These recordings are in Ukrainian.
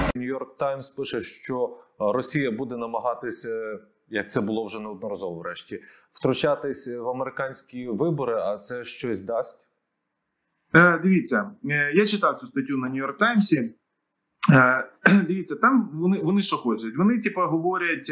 Нью-Йорк Таймс пише, що Росія буде намагатися, як це було вже неодноразово врешті, втручатись в американські вибори, а це щось дасть? Дивіться, я читав цю статтю на Нью-Йорк Таймсі. Дивіться, там вони що хочуть? Вони говорять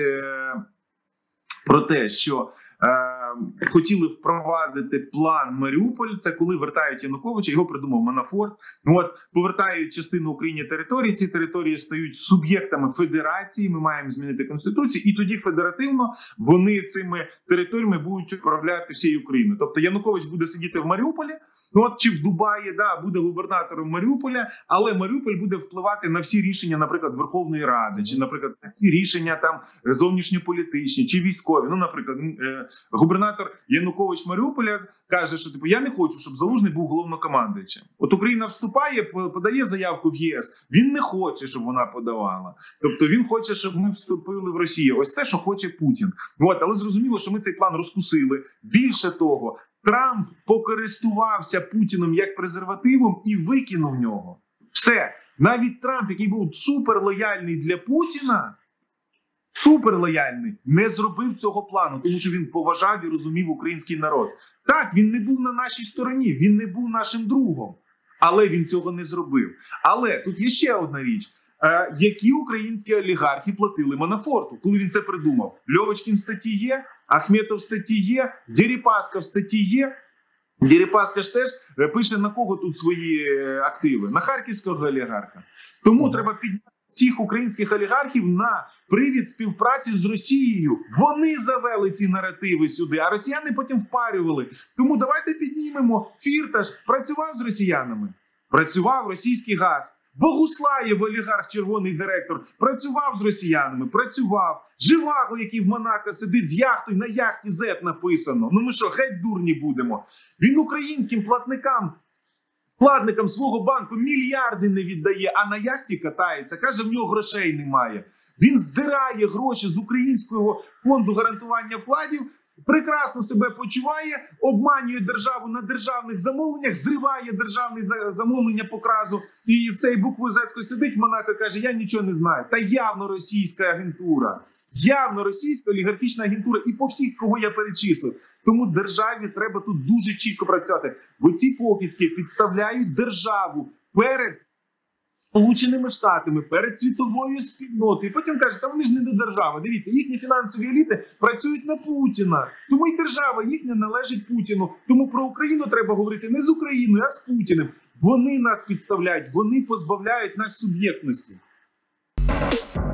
про те, що хотіли впровадити план Маріуполь. Це коли вертають Януковича, його придумав Манафорт. Повертають частину Україні території, ці території стають суб'єктами федерації, ми маємо змінити Конституцію, і тоді федеративно вони цими територіями будуть управляти всією Україною. Тобто Янукович буде сидіти в Маріуполі, чи в Дубаї, буде губернатором Маріуполя, але Маріуполь буде впливати на всі рішення, наприклад, Верховної Ради, чи, наприклад, ті рішення там зовнішньополітичні, чи військові. Наприклад, губернатор Янукович Маріуполя каже, що я не хочу, щоб Залужний був головнокомандуючим. От Україна вступає, подає заявку в ЄС, він не хоче, щоб вона подавала. Тобто він хоче, щоб ми вступили в Росію. Ось це, що хоче Путін. Але зрозуміло, що ми цей план розкусили. Більше того, Трамп покористувався Путіном як презервативом і викинув нього. Все. Навіть Трамп, який був суперлояльний для Путіна, суперлояльний, не зробив цього плану, тому що він поважав і розумів український народ. Так, він не був на нашій стороні, він не був нашим другом, але він цього не зробив. Але тут є ще одна річ. Які українські олігархи платили Манафорту, коли він це придумав? Льовочкін в статті є, Ахметов в статті є, Дерипаска в статті є. Дерипаска ж теж пише, на кого тут свої активи? На харківського олігарха. Тому треба підняти цих українських олігархів на привід співпраці з Росією. Вони завели ці наративи сюди, а росіяни потім впарювали. Тому давайте піднімемо. Фірташ працював з росіянами, працював російський газ. Богуслаєв, олігарх, червоний директор, працював з росіянами, працював. Живаго, який в Монако сидить з яхтою, на яхті Z написано. Ми що, геть дурні будемо? Він українським вкладникам свого банку мільярди не віддає, а на яхті катається. Каже, в нього грошей немає. Він здирає гроші з Українського фонду гарантування вкладів, прекрасно себе почуває, обманює державу на державних замовленнях, зриває державне замовлення по кразу. І з цією буквою Z сидить в Монако, каже, я нічого не знаю. Та явно російська агентура. Явно російська олігархічна агентура і по всіх, кого я перечислив. Тому державі треба тут дуже чітко працювати. Бо ці покидьки підставляють державу перед Сполученими Штатами, перед світовою спільнотою. І потім кажуть, та вони ж не до держави. Дивіться, їхні фінансові еліти працюють на Путіна. Тому і держава їхня належить Путіну. Тому про Україну треба говорити не з Україною, а з Путіним. Вони нас підставляють, вони позбавляють нас суб'єктності.